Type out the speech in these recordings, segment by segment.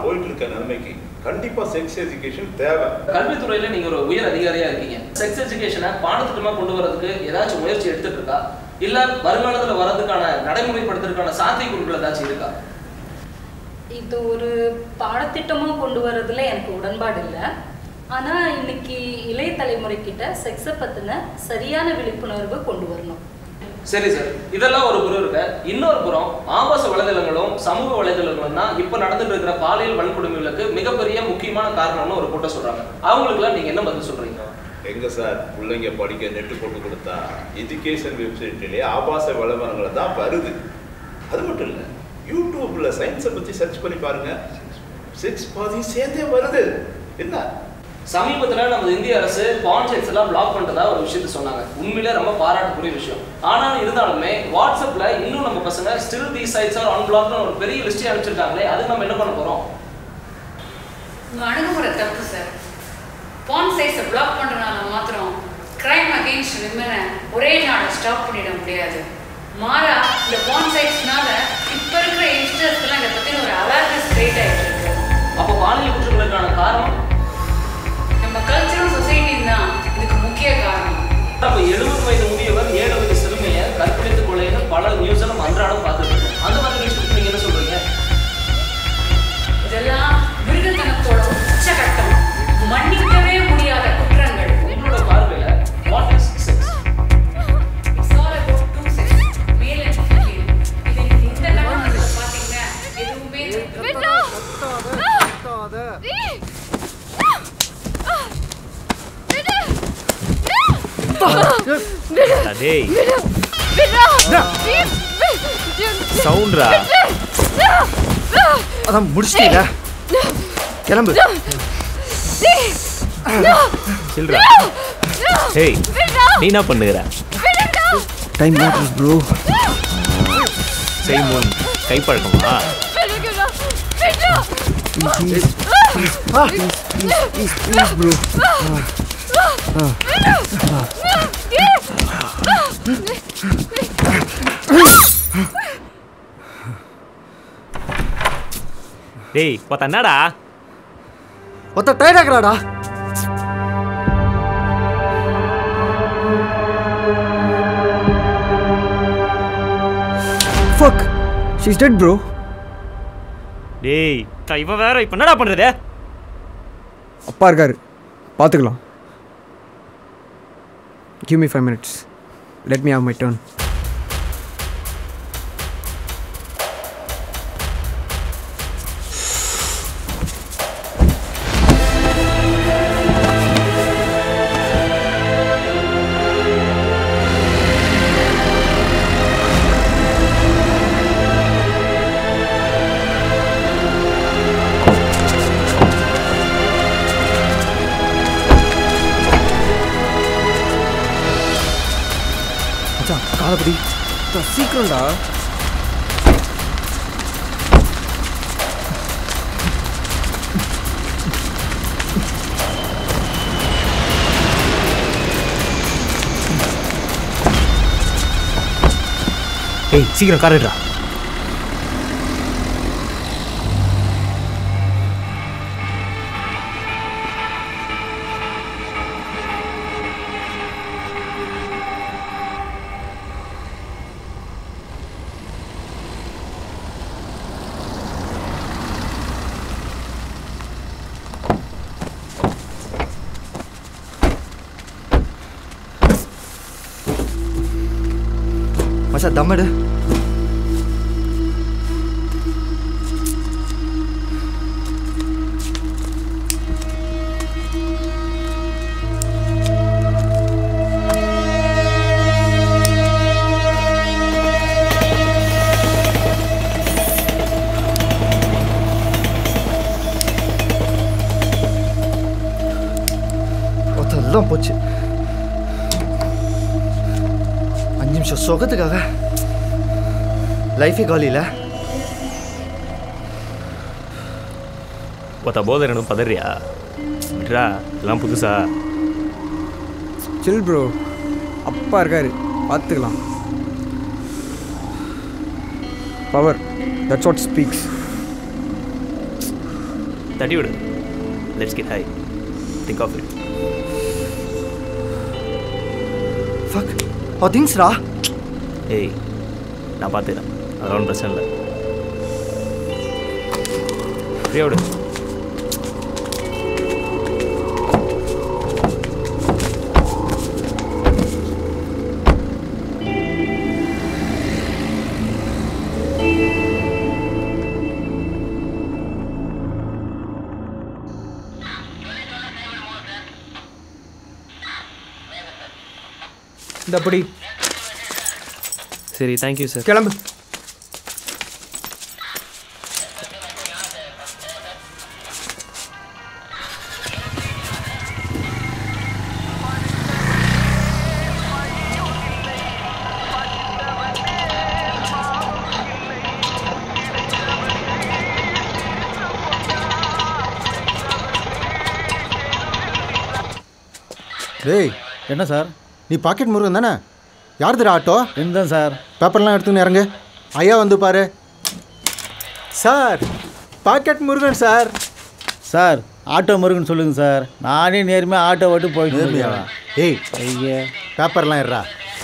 போயிட்டு இருக்க நிலைமைக்கு கண்டிப்பா செக்ஸ் எஜுகேஷன் தேவை. கல்வித்துறையில நீங்க ஒரு உயர் அதிகாரியா இருக்கீங்க. செக்ஸ் எஜுகேஷனை பாடத்திட்டமா கொண்டு வரதுக்கு ஏதாச்சும் முயற்சி எடுத்துட்டு இருக்கா? இல்ல வருங்காலத்துல வரதுக்கான நடைமுறைப்படுத்துறதுக்கான சாத்தியக்கூறுகள் ஏதாச்சும் இருக்கா? இது ஒரு பாடத்திட்டமா கொண்டு வரதுல எனக்கு உடன்பாடு இல்லை. ஆனா இன்னைக்கு இளைய தலைமுறை கிட்ட செக்ஸை பத்தின சரியான விழிப்புணர்வு கொண்டு வரணும். சரி சார், இதெல்லாம் ஒரு புறம் இருக்க, இன்னொரு புறம் ஆபாச வலைதளங்களும் சமூக வலைதளங்களும் தான் இப்ப நடந்துட்டு இருக்கிற பாலியல் வன்கொடுமைகளுக்கு மிகப்பெரிய முக்கியமான காரணம்னு ஒரு கூட்டம் சொல்றாங்க. அவங்களுக்குலாம் நீங்க என்ன பதில் சொல்றீங்க? எங்க சார், பிள்ளைங்க படிக்க நெட்டு போட்டு கொடுத்தா எஜுகேஷன் வெப்சைட்லேயே ஆபாச விளம்பரங்களை தான் வருது. அது மட்டும் இல்லை, யூடியூப்ல சயின்ஸை பத்தி சர்ச் பண்ணி பாருங்க, செக்ஸ் பாதி சேர்ந்தே வருது. என்ன சமீபத்தில் நமது இந்திய அரசு பான் சைட்ஸ் எல்லாம் பிளாக் பண்ணுறதா ஒரு விஷயத்த சொன்னாங்க. உண்மையிலே ரொம்ப பாராட்டுக்குரிய விஷயம். ஆனால் இருந்தாலுமே வாட்ஸ்அப்ல இன்னும் நம்ம பசங்க ஸ்டில் தீஸ் சைட்ஸ் ஆர் அன்பிளாக்னு ஒரு பெரிய லிஸ்டே அனுப்பிச்சிருக்காங்களே, அதுக்கு நம்ம என்ன பண்ண போறோம்? உங்க அணுகுமுறை தப்பு சார். பான் சைட்ஸை பிளாக் பண்றதுனால மாத்திரம் கிரைம் அகெயின்ஸ்ட் விமனை ஒரே நாளை ஸ்டாப் பண்ணிட முடியாது. மாறா இந்த பான் சைட்ஸ்னால இப்ப இருக்கிற யங்ஸ்டர்ஸ்க்கெல்லாம் இதை பத்தின ஒரு அவேர்னஸ் கிரியேட் ஆகிட்டு இருக்கு. அப்போ பாலியல் குற்றங்களுக்கான காரணம் நம்ம கல்ச்சரல் சொசைட்டி தான் இதுக்கு முக்கிய காரணம். அப்போ 70 வயது முதியவர் 7 வயது சிறுமியை கற்பழித்துக் கொலைன்னு பல நியூஸ் நம்ம அன்றாடம் பார்த்துட்டு இருக்கோம். அந்த மாதிரி நியூஸ் நீங்க என்ன சொல்றீங்க? இதெல்லாம் மிருகத்தனத்தோட உச்சகட்டம், மன்னிக்கவே முடியாத குற்றங்கள். உங்களோட பார்வையில what is sex? It's all about two sex, male and female. இது இந்த கண்ணோட்டத்துல பாத்தீங்கன்னா எதுவுமே டேய் சவுண்ட்ரா அதான் முடிச்சிட்டீங்க, கிளம்பு. சில்றா. ஏய் நீ என்ன பண்ணுகிற? Time matters bro. செய்முன் கைப்பழக்கமா? Please bro. டேய் ஒத்த என்னடா? ஒத்த டயர்டாக்குறாடா. Fuck, she's dead bro. டேய் இவன் வேற இப்போ என்னடா பண்றது? அப்பா இருக்காரு, பார்த்துக்கலாம். Give me 5 minutes. Let me have my turn. காலப்படி சீக்கிரம்டா. ஏய் சீக்கிரம் கார் எடுடா. மச்சா தம்மடு. ஒத்தெல்லாம் போச்சு. 5 நிமிஷம் சொகத்துக்காக லைஃபே காலியில். ஒத்த போதை எனக்கு பதறியா? விட்ரா, இதெல்லாம் புதுசா. சில் ப்ரோ, அப்பா இருக்காரு, பார்த்துக்கலாம். Power, that's what speaks. தட்டி விடு. Let's get high. Think of it. Fuck a திங்ஸ்ரா. ஏய் நான் பார்த்துக்கிறேன், அதெல்லாம் ஒன்றும் பிரச்சனை இல்லை. ஃப்ரீயா விடு. இந்த படி. சரி, தேங்க்யூ சார். கிளம்பு. டேய் என்ன சார், நீ பாக்கெட் முருகன் தானே? யாருதுடா ஆட்டோ? என்னதான் சார்? பேப்பர்லாம் எடுத்துன்னு இறங்கு. ஐயா வந்து பாரு. Sir pocket Murugan sir. Sir auto Murugan சொல்லுங்கள் சார். நானே நேர்மையாக ஆட்டோ விட்டு போயிட்டு. ஏய் ஐயா பேப்பர்லாம் இருறா.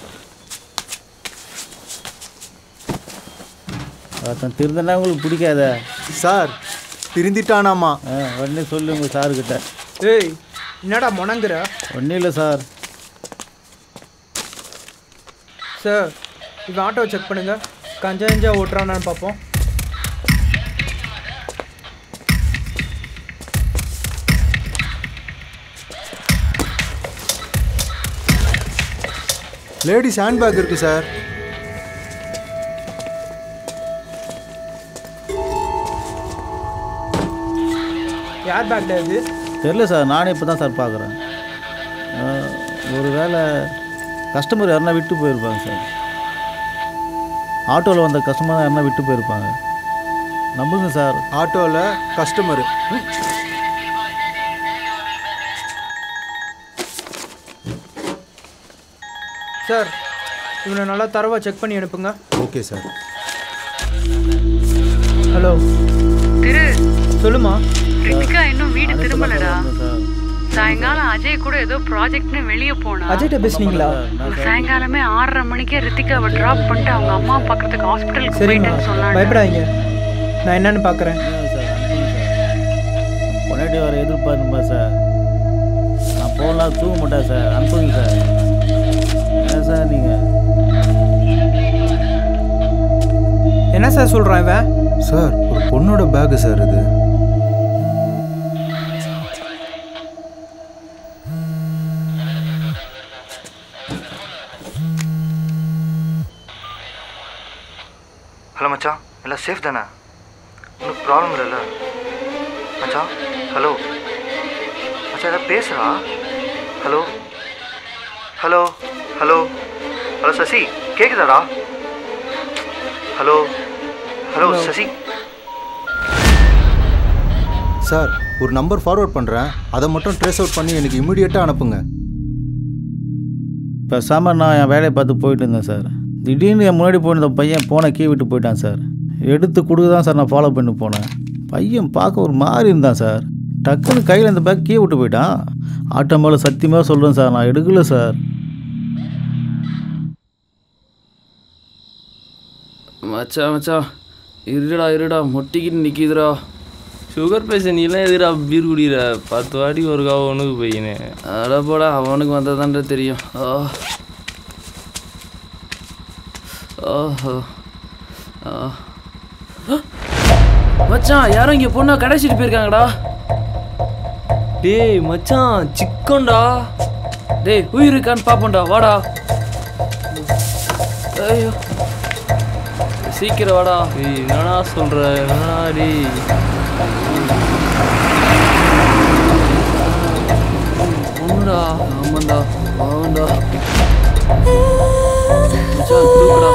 ஒருத்தன் திருந்தனா உங்களுக்கு பிடிக்காத சார்? திருந்திட்டானாமா. உடனே சொல்லுங்க சார்கிட்ட. ஏய் என்னடா முணங்குற? ஒன்றும் இல்லை சார். சார் இவன் ஆட்டோ செக் பண்ணுங்க, கஞ்சா ஓட்டுறான்னு பார்ப்போம். லேடிஸ் ஹேண்ட்பேக் இருக்கு சார். யார் பேக்ல இது? தெரியல சார், நானே இப்போ தான் சார் பார்க்குறேன். ஒரு வேளை கஸ்டமர் யாருன்னா விட்டு போயிருப்பாங்க சார். ஆட்டோவில் வந்த கஸ்டமர் யாருன்னா விட்டு போயிருப்பாங்க. நம்புங்க சார். ஆட்டோவில் கஸ்டமரு. சார் இவனை நல்லா தரவாக செக் பண்ணி அனுப்புங்க. Okay sir. ஹலோ திரு, சொல்லுமா. ரித்திகா இன்னும் வீடு திரும்பலடா. சாயங்காலம் அஜய் கூட ஏதோ ப்ராஜெக்ட்னு வெளியே போனா. அஜய்கிட்ட பேசுனீங்களா? சாயங்காலமே 6:30 மணிக்கே ரித்திகாவை ட்ராப் பண்ணிட்டு அவங்க அம்மா பார்க்கறதுக்கு ஹாஸ்பிட்டலுக்கு போயிட்டேன்னு சொன்னாங்க. பயப்படாதீங்க, நான் என்னன்னு பார்க்குறேன். பொன்னாட்டி வர எதிர்பார்க்கும்பா சார். நான் போகலாம், தூங்க மாட்டேன் சார். அனுப்புங்க சார். ஏன் சார் நீங்கள் என்ன சார் சொல்கிறான் இவன்? சார் ஒரு பொண்ணோட பேக்கு சார் இது. ஹலோ மச்சான், எல்லாம் சேஃப் தானே? ஒன்றும் ப்ராப்ளம் இல்லைல்ல மச்சான்? ஹலோ மச்சான், எதாவது பேசுகிறா? Hello hello hello hello Sasi, கேட்குதாடா? Hello hello Sasi. சார் ஒரு நம்பர் ஃபார்வர்ட் பண்ணுறேன், அதை மட்டும் ட்ரேஸ் அவுட் பண்ணி எனக்கு இம்மிடியேட்டாக அனுப்புங்க. பேசாமல் நான் என் வேலையை பார்த்து போயிட்டு இருந்தேன் சார். திடீர்னு என் முன்னாடி போயிருந்த பையன் போனை கீ விட்டு போயிட்டான் சார். எடுத்து கொடுக்க தான் சார் நான் ஃபாலோ பண்ணி போனேன். பையன் பார்க்க ஒரு மாதிரி இருந்தான் சார். டக்குன்னு கையில் இந்த பேக் கீ விட்டு போயிட்டான். ஆட்டோ மேலே சத்தியமாக சொல்கிறேன் சார், நான் எடுக்கலை சார். மச்சான் இருடா மொட்டிக்கிட்டு நிற்கிதுடா. சுகர் பேஷண்ட் எல்லாம் எதிரா பீர் குடிக்கிற 10 வாட்டி ஒரு காவ ஒன்றுக்கு போயினேன். அட போடா, அவனுக்கு வந்ததான்டா தெரியும். ஓஹோ மச்சான், யாரும் இங்கே பொண்ணா கடைசிட்டு போயிருக்காங்கடா. டேய் மச்சான், சிக்கன்டா. டேய் உயிர் இருக்கான்னு பார்ப்போம்டா, வாடா. ஐயோ சீக்கிரம் வாடா. என்னடா சொல்கிற? என்னடா டேய்? ஒன்றுடா. ஆமாண்டா, ஆமாண்டா. மச்சான் தூக்குடா.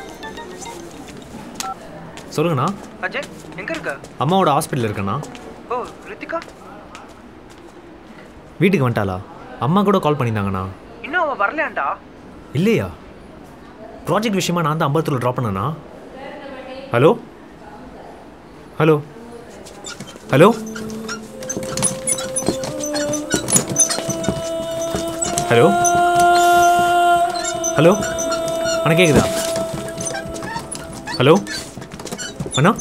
சொல்லுங்கண்ணா. அஜய் எங்கே இருக்க? அம்மாவோட ஹாஸ்பிட்டல் இருக்கண்ணா. ஓ ரித்திகா வீட்டுக்கு வந்துட்டாளா? அம்மா கூட கால் பண்ணியிருந்தாங்கண்ணா. இன்னும் அவள் வரலையாண்டா? இல்லையா? ப்ராஜெக்ட் விஷயமா நான் தான் அம்பத்தூரில் ட்ராப் பண்ணேண்ணா. Hello hello hello hello hello அண்ணா கேட்குதா? ஹலோ அண்ணா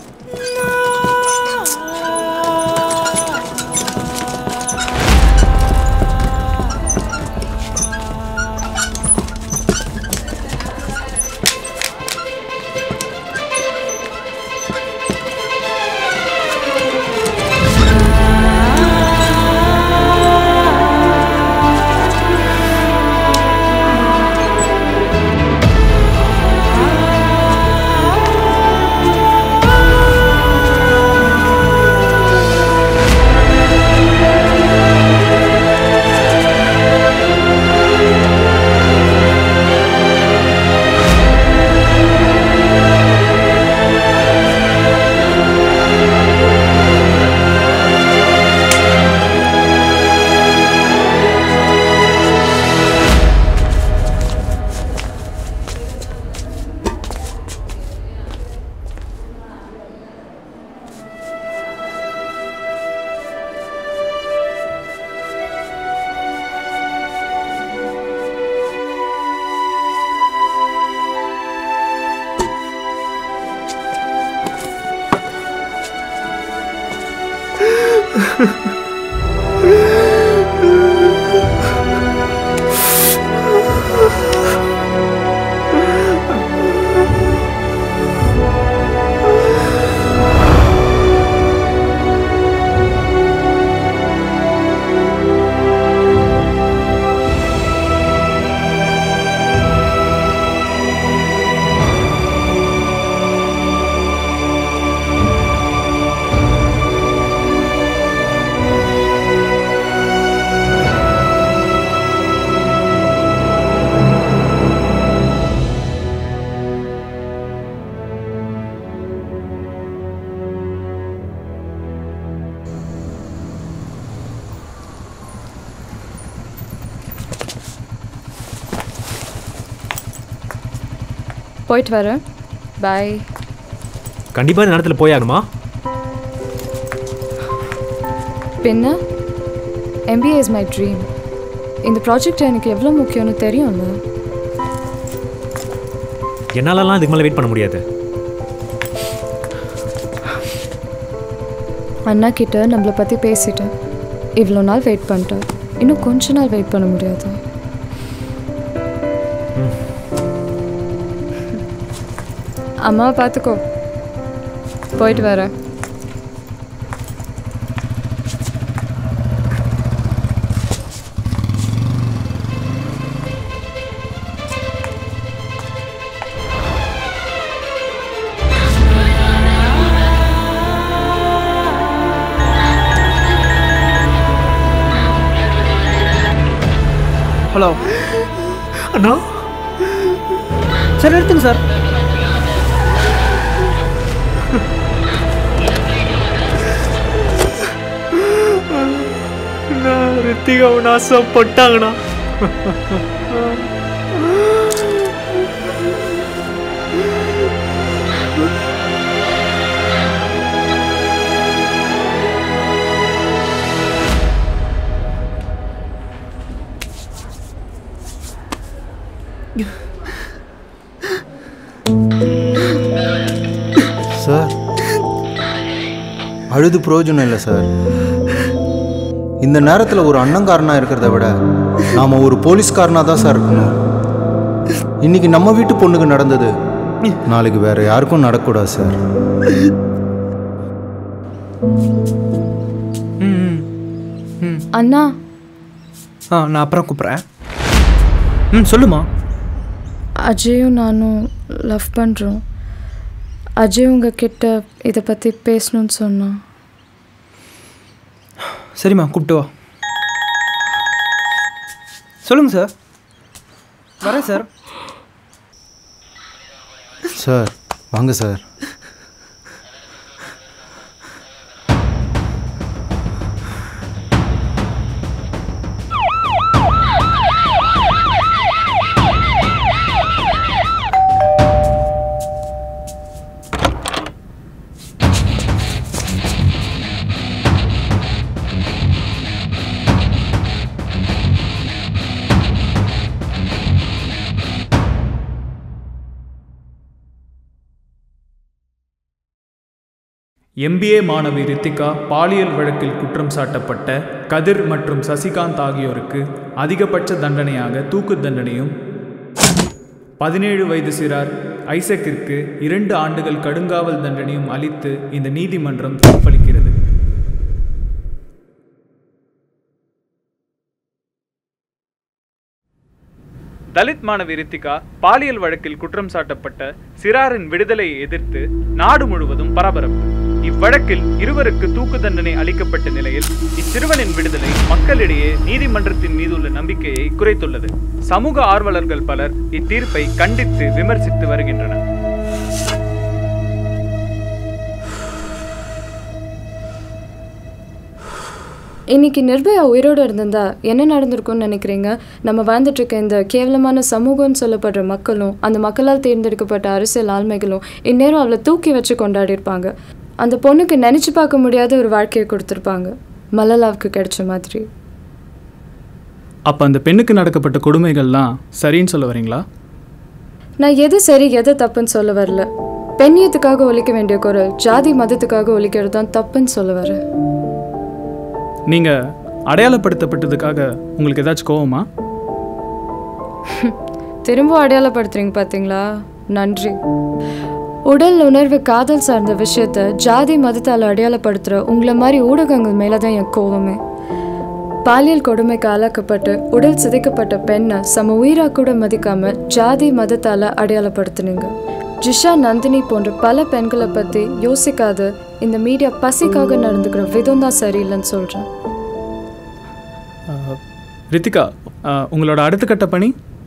போயிட்டு வரேன். பாய். கண்டிப்பாக இந்த நேரத்தில் போயாகணுமா? பின்ன MBA இஸ் மை ட்ரீம். இந்த ப்ராஜெக்ட் எனக்கு எவ்வளோ முக்கியம்னு தெரியும்ல. என்னாலலாம் இதுக்கு மேலே வெயிட் பண்ண முடியாது. அண்ணா கிட்ட நம்மளை பற்றி பேசிட்டேன். இவ்வளோ நாள் வெயிட் பண்ணிட்டேன். இன்னும் கொஞ்ச நாள் வெயிட் பண்ண முடியாது. அம்மாவை பார்த்துக்கோ. போயிட்டு வரேன். ஹலோ அண்ணா சார் எடுத்துங்க சார். ரித்திகாவை நாசப்பட்டாங்கண்ணா. சார் அழுது பிரயோஜனம் இல்லை சார். இந்த நேரத்தில் ஒரு அண்ணங்காரனாக இருக்கிறத விட நாம் ஒரு போலீஸ்காரனாக தான் சார் இருக்கணும். இன்னைக்கு நம்ம வீட்டு பொண்ணுக்கு நடந்தது நாளைக்கு வேற யாருக்கும் நடக்கூடாது சார். அண்ணா. நான் அப்புறம் கூப்பிட்றேன். சொல்லுமா. அஜயும் நானும் லவ் பண்ணுறோம். அஜய் உங்ககிட்ட இதை பற்றி பேசணும்னு சொன்னான். சரிம்மா கூப்பிட்டு வா. சொல்லுங்கள் சார். வரேன் சார். சார் வாங்க சார். MBA மாணவி ரித்திகா பாலியல் வழக்கில் குற்றம் சாட்டப்பட்ட கதிர் மற்றும் சசிகாந்த் ஆகியோருக்கு அதிகபட்ச தண்டனையாக தூக்கு தண்டனையும் 17 வயது சிறார் ஐசக்கிற்கு 2 ஆண்டுகள் கடுங்காவல் தண்டனையும் அளித்து இந்த நீதிமன்றம் தீர்ப்பளிக்கிறது. தலித் மாணவி ரித்திகா பாலியல் வழக்கில் குற்றம் சாட்டப்பட்ட சிறாரின் விடுதலையை எதிர்த்து நாடு முழுவதும் பரபரப்பு. இவ்வழக்கில் இருவருக்கு தூக்கு தண்டனை அளிக்கப்பட்ட நிலையில் இச்சிறுவனின் விடுதலை மக்களிடையே நீதிமன்றத்தின் மீதுள்ள நம்பிக்கையை குறைத்துள்ளது. சமூக ஆர்வலர்கள் பலர் இத்தீர்ப்பை கண்டித்து விமர்சித்து வருகின்றனர். இன்னைக்கு நிர்பயா உயிரோடு இருந்திருந்தா என்ன நடந்திருக்கும்னு நினைக்கிறீங்க? நம்ம வாழ்ந்துட்டு இருக்க இந்த கேவலமான சமூகம்னு சொல்லப்படுற மக்களும் அந்த மக்களால் தேர்ந்தெடுக்கப்பட்ட அரசியல் ஆளுமைகளும் இந்நேரம் அவளை தூக்கி வச்சு கொண்டாடி இருப்பாங்க. அந்த பொண்ணுக்கு நினச்சி பார்க்க முடியாத ஒரு வாழ்க்கையை கொடுத்துருப்பாங்க, மலலாவுக்கு கிடைச்ச மாதிரி. அப்போ அந்த பெண்ணுக்கு நடக்கப்பட்ட கொடுமைகள்லாம் சரின்னு சொல்ல வரீங்களா? நான் எது சரி எது தப்புன்னு சொல்ல வரல. பெண்ணியத்துக்காக ஒழிக்க வேண்டிய குரல் ஜாதி மதத்துக்காக ஒழிக்கிறது தான் தப்புன்னு சொல்ல வரேன். நீங்கள் அடையாளப்படுத்தப்பட்டதுக்காக உங்களுக்கு ஏதாச்சும் கோவமா? திரும்ப அடையாளப்படுத்துறீங்க பார்த்தீங்களா, நன்றி. உடல் உணர்வு காதல் சார்ந்த விஷயத்த ஜாதி மதத்தால் அடையாளப்படுத்துகிற உங்களை மாதிரி ஊடகங்கள் மேலே தான் என் கோவமே. பாலியல் கொடுமைக்கு ஆளாக்கப்பட்டு உடல் சிதைக்கப்பட்ட பெண்ணை சம உயிராக கூட மதிக்காமல் ஜாதி மதத்தால் அடையாளப்படுத்துனீங்க. ஜிஷா, நந்தினி போன்ற பல பெண்களை பற்றி யோசிக்காத இந்த மீடியா பசிக்காக நடந்துக்கிற விதம் தான் சரியில்லைன்னு சொல்கிறேன். ரித்திகா, உங்களோட அடுத்த கட்ட பணி?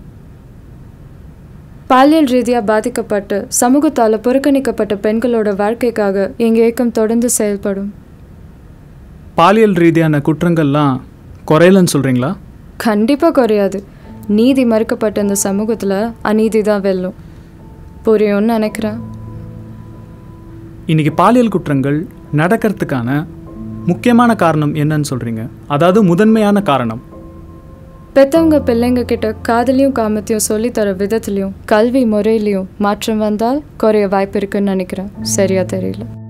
பாலியல் ரீதியாக பாதிக்கப்பட்டு சமூகத்தால் புறக்கணிக்கப்பட்ட பெண்களோட வாழ்க்கைக்காக எங்கள் இயக்கம் தொடர்ந்து செயல்படும். பாலியல் ரீதியான குற்றங்கள்லாம் குறையலன்னு சொல்கிறீங்களா? கண்டிப்பாக குறையாது. நீதி மறுக்கப்பட்ட இந்த சமூகத்தில் அநீதி தான் வெல்லும். புரியும்னு நினைக்கிறேன். இன்றைக்கி பாலியல் குற்றங்கள் நடக்கிறதுக்கான முக்கியமான காரணம் என்னன்னு சொல்கிறீங்க? அதாவது முதன்மையான காரணம். பெற்றவங்க பிள்ளைங்க கிட்ட காதலையும் காமத்தையும் சொல்லித்தர விதத்துலையும் கல்வி முறையிலையும் மாற்றம் வந்தால் குறைய வாய்ப்பு இருக்குன்னு நினைக்கிறேன். சரியா தெரியல.